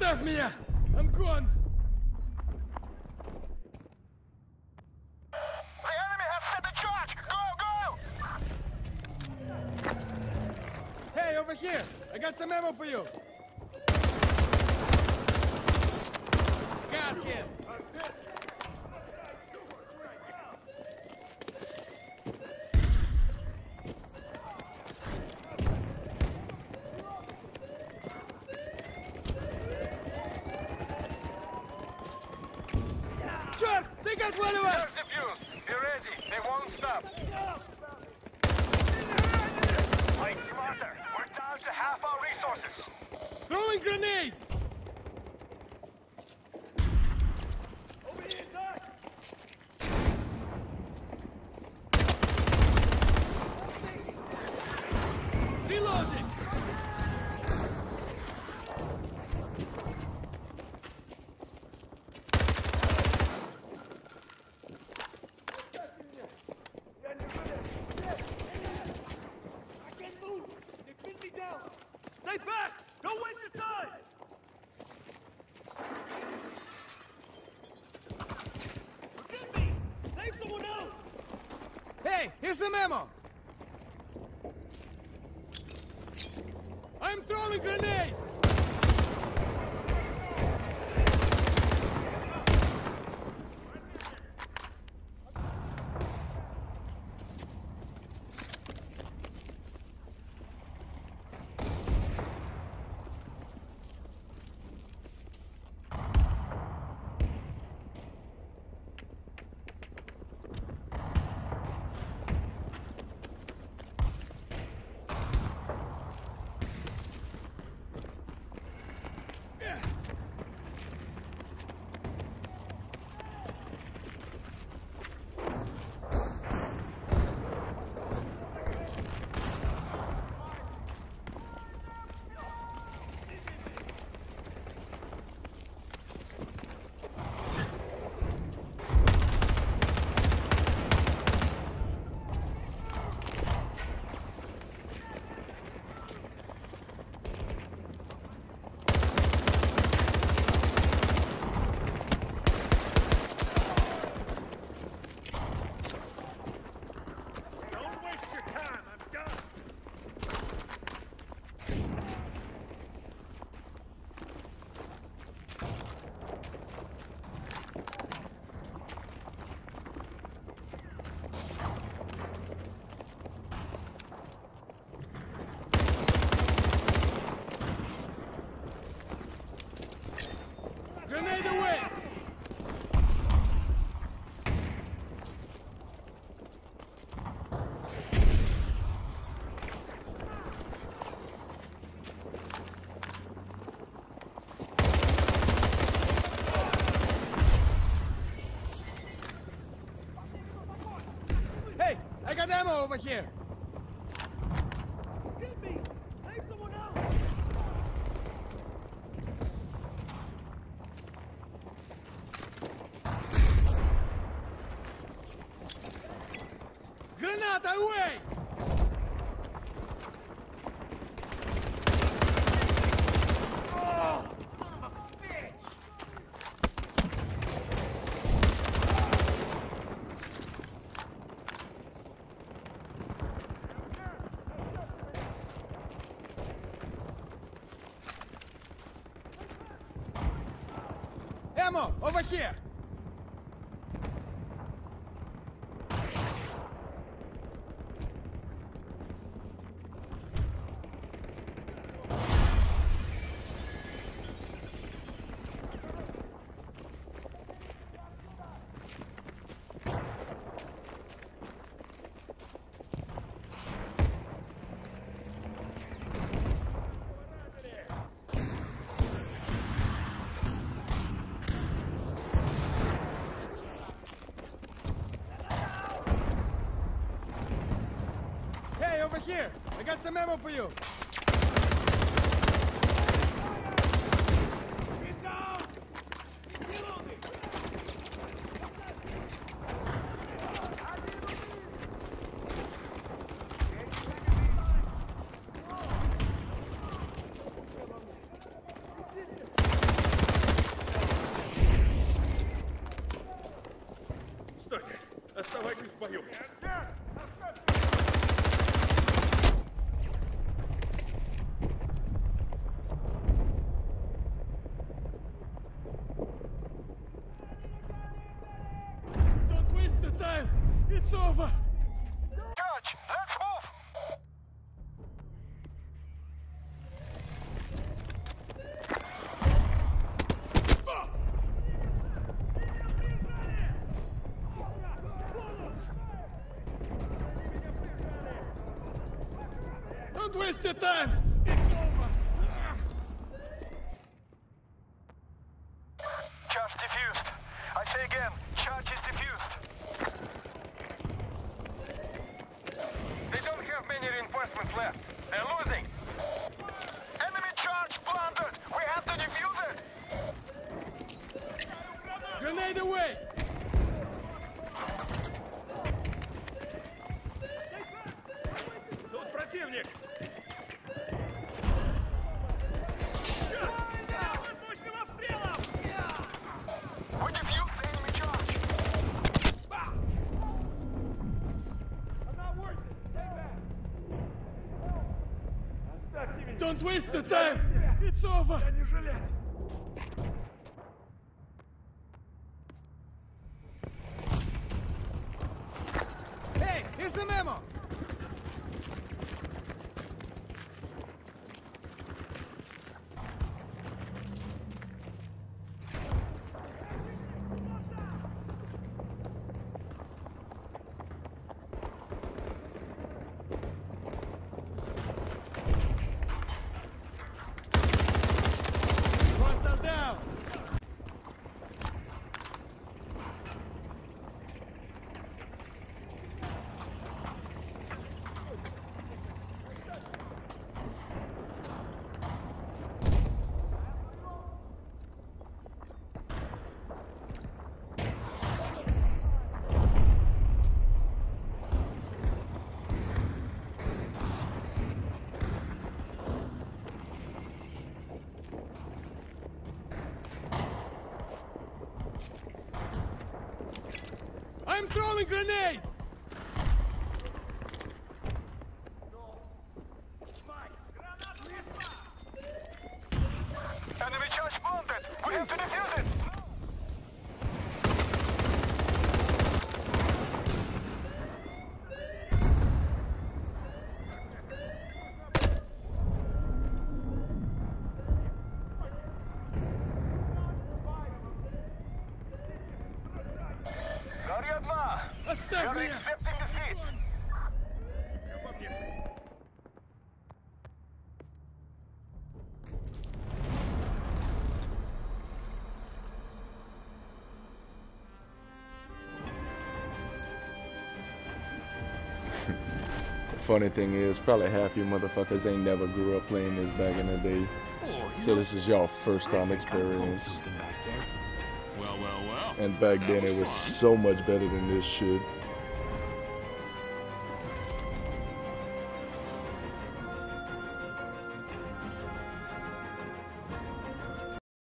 Оставь меня! I'm gone! The enemy has set the charge! Go, go! Hey, over here! I got some ammo for you! Got him! Черт! They got one of us! They're defused. Be ready. They won't stop. Fight smarter. We're down to half our resources. Throwing grenade! Reloading! Stay back! Don't waste your time! Forgive me! Save someone else! Hey, here's some ammo! I'm throwing grenade! Don't waste your time! I'm done! Grenade away! Hey, I got ammo over here! Forgive me! Save someone else! Granata away! Ammo, over here! Hey, over here! I got some ammo for you! Get down! Reloading! бою. Don't waste the time. It's over. Church, let's move! Don't waste your time. It's over. Church defused. I say again, church is defused. They don't have many reinforcements left. They're losing. Enemy charge planted. We have to defuse it. Grenade away. Тут противник! Мощным обстрелом! We defused the enemy charge. Оставьте меня! Don't waste the time. It's over. Я не жилец! Hey, here's the memo. Hostile down. I'm throwing grenade. Enemy charge planted. We have to defuse it. Zarya 2. Оставь You're меня. accepting defeat. Обо мне! The funny thing is, probably half you motherfuckers ain't never grew up playing this back in the day. So this is y'all first time experience. Well, well, well. And back then it was so much better than this shit.